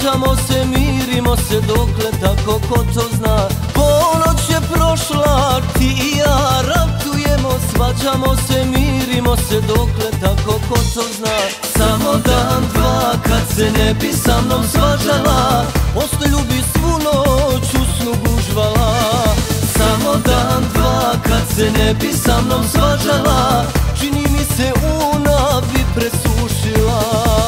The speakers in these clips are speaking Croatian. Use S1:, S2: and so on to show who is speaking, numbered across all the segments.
S1: Svađamo se, mirimo se, dokle tako ko to zna. Ponoć je prošla, ti i ja ratujemo. Svađamo se, mirimo se, dokle tako ko to zna. Samo dan, dva, kad se ne bi sa mnom svađala, ostoj ljubi svu noć u snu gužvala. Samo dan, dva, kad se ne bi sa mnom svađala, čini mi se una bi presušila.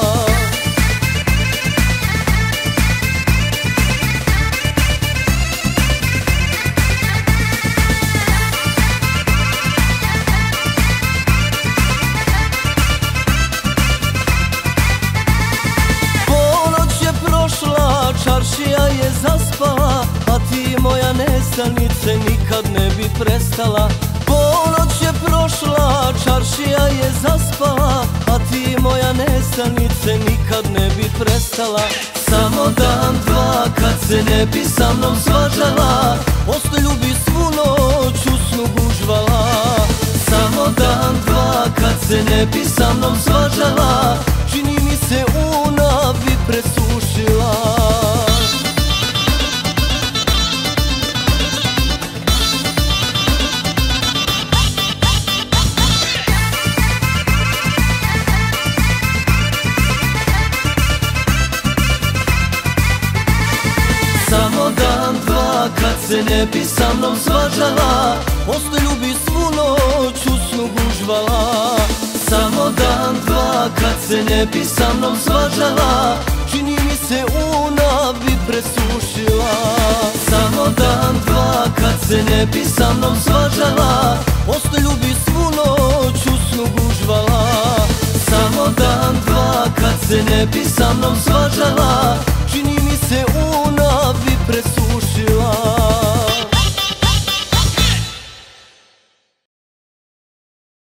S1: Čaršija je zaspala, a ti moja nestanice nikad ne bi prestala. Ponoć je prošla, čaršija je zaspala, a ti moja nestanice nikad ne bi prestala. Samo dan, dva, kad se ne bi sa mnom svađala, ostoj ljubi svu noć u snu gužvala. Samo dan, dva, kad se ne bi sa mnom svađala, čini mi se una bi presušila. Samo dan, dva, kad se ne bi sa mnom svađala, ostoj ljubi svu noć u snu gužvala. Samo dan, dva, kad se ne bi sa mnom svađala, čini mi se una bi presušila. Samo dan, dva, kad se ne bi sa mnom svađala, ostoj ljubi svu noć u snu gužvala. Samo dan, dva, kad se ne bi sa mnom svađala,